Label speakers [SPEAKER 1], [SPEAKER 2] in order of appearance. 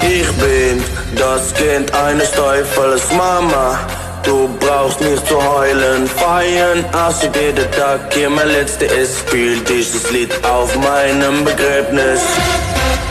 [SPEAKER 1] Ich bin das Kind eines Teufels, Mama. Du brauchst nicht zu heulen, feiern aussieht jeder Tag. Hier mein letzter ist, spiel dieses Lied auf meinem Begräbnis.